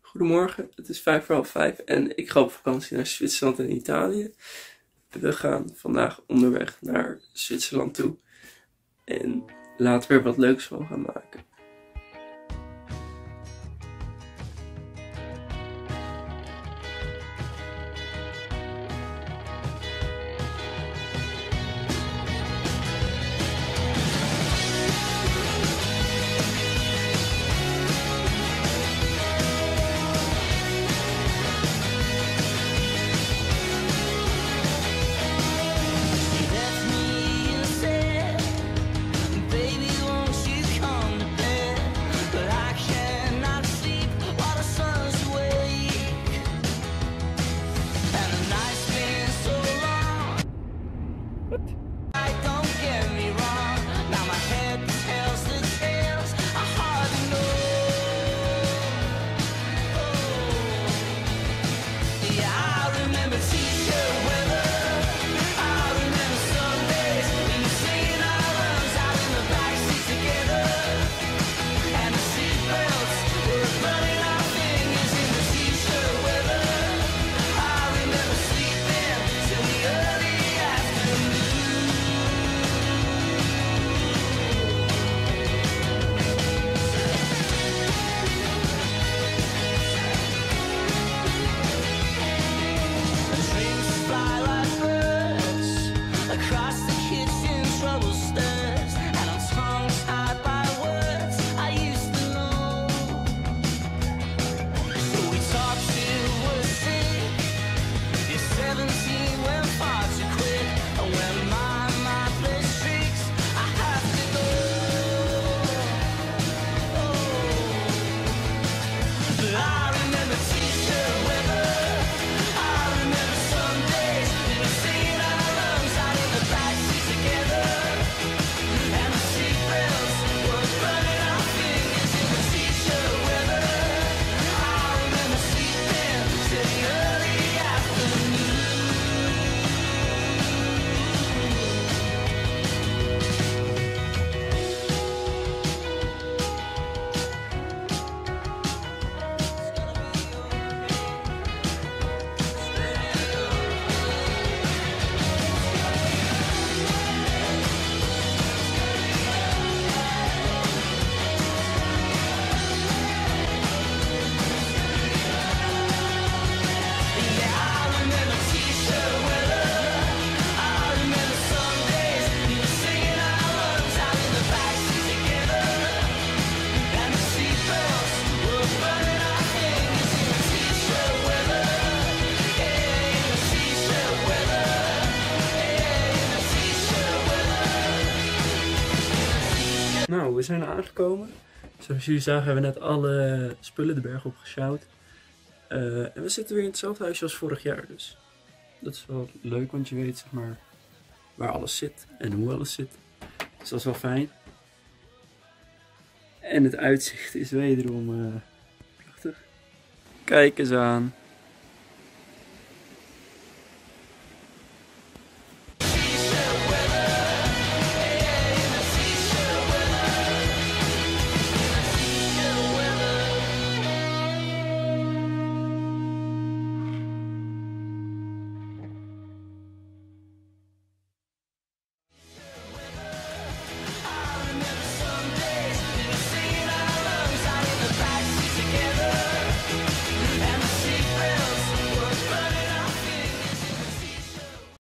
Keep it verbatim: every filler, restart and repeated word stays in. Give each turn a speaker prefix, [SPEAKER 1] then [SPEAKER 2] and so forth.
[SPEAKER 1] Goedemorgen, het is vijf voor half vijf en ik ga op vakantie naar Zwitserland en Italië. We gaan vandaag onderweg naar Zwitserland toe en laten we er wat leuks van gaan maken. Nou, we zijn aangekomen. Zoals jullie zagen hebben we net alle spullen de berg opgesjouwd. Uh, en we zitten weer in hetzelfde huisje als vorig jaar. Dus dat is wel leuk, want je weet zeg maar waar alles zit en hoe alles zit. Dus dat is wel fijn. En het uitzicht is wederom uh, prachtig. Kijk eens aan.